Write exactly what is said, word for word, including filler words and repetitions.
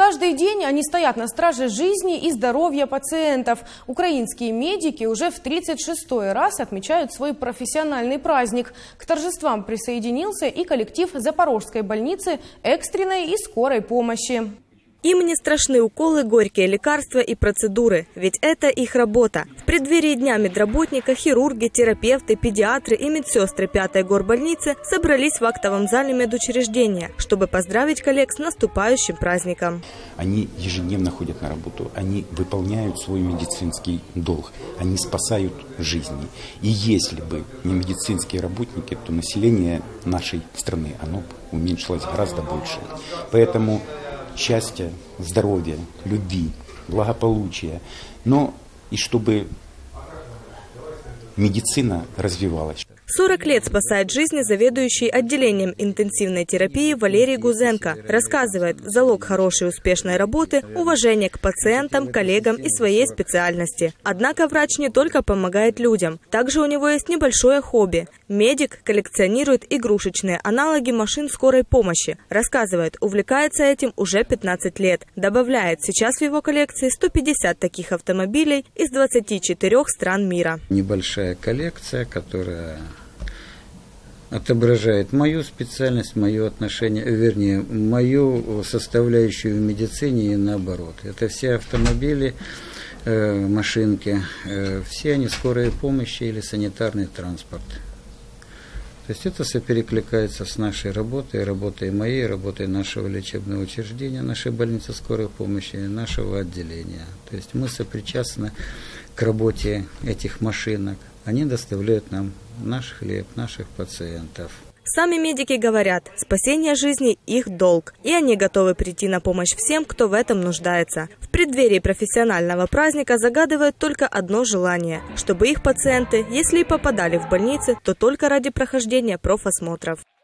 Каждый день они стоят на страже жизни и здоровья пациентов. Украинские медики уже в тридцать шестой раз отмечают свой профессиональный праздник. К торжествам присоединился и коллектив Запорожской больницы экстренной и скорой помощи. Им не страшны уколы, горькие лекарства и процедуры, ведь это их работа. В преддверии Дня медработника хирурги, терапевты, педиатры и медсестры пятой горбольницы собрались в актовом зале медучреждения, чтобы поздравить коллег с наступающим праздником. Они ежедневно ходят на работу, они выполняют свой медицинский долг, они спасают жизни. И если бы не медицинские работники, то население нашей страны оно уменьшилось гораздо больше. Поэтому счастья, здоровья, любви, благополучия, но и чтобы медицина развивалась. сорок лет спасает жизни заведующий отделением интенсивной терапии Валерий Гузенко. Рассказывает, залог хорошей успешной работы – уважение к пациентам, коллегам и своей специальности. Однако врач не только помогает людям. Также у него есть небольшое хобби. Медик коллекционирует игрушечные аналоги машин скорой помощи. Рассказывает, увлекается этим уже пятнадцать лет. Добавляет, сейчас в его коллекции сто пятьдесят таких автомобилей из двадцати четырёх стран мира. Небольшая коллекция, которая отображает мою специальность, мое отношение, вернее, мою составляющую в медицине и наоборот. Это все автомобили, э, машинки, э, все они скорой помощи или санитарный транспорт. То есть это все перекликается с нашей работой, работой моей, работой нашего лечебного учреждения, нашей больницы скорой помощи, нашего отделения. То есть мы сопричастны к работе этих машинок. Они доставляют нам наш хлеб, наших пациентов. Сами медики говорят, спасение жизни – их долг. И они готовы прийти на помощь всем, кто в этом нуждается. В преддверии профессионального праздника загадывают только одно желание – чтобы их пациенты, если и попадали в больницы, то только ради прохождения профосмотров.